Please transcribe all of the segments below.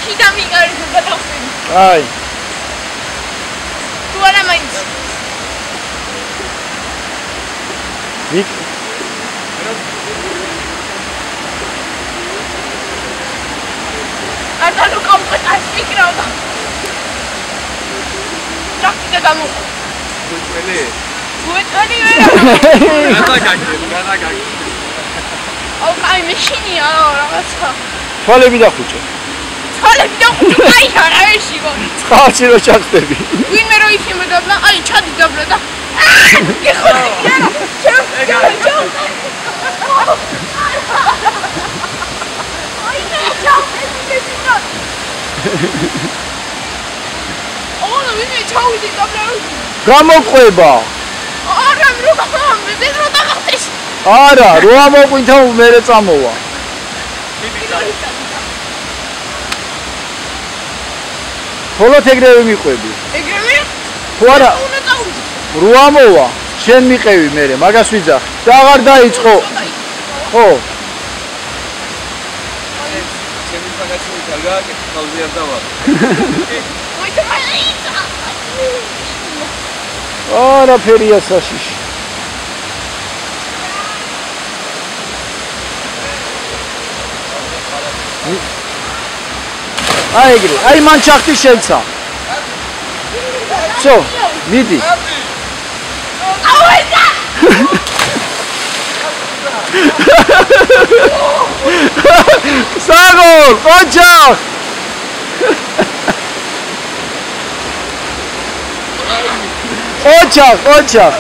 Ay. Tu ara mains. Nik. Arda nu komplet aș fi greu. Practic gamu. Buetele vera. Gana gag. Au kai meșini ara asta. Თვალები დახუჭე. თვალები დახუჭე, აი არა ეში გო. წყალში რო ჩახტები. ვინმე რო იფიმებდა, აი ჩადი დაბლა და. ეხლა არა, ჩავ. აი ჩავ, ეს ის. ოღონდ ვინმე ჩავიდი დაბლა. გამოყვება. არა, რო გამომდეს რო დაგახტეს. არა, რო ამოყვინთა მერე წამოვა. ხოლოთ ეგრევე მიყვები. ეგრევე? თუ არა, უნდა წავიდე. რო ამოვა, შენ მიყევი მერე, მაგას ვიძახ. და აღარ დაიწყო. ხო. ჩემი პაგაცი დაგაკეთე, თავზე არ დავა. არაფერია საშიში. აი ეგრე, აი მან ჩახტი შემცა. Всё, მიდი. ავედა! საგოლ, ოჯახ. ოჯახ.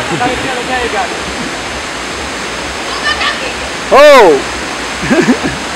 Oh!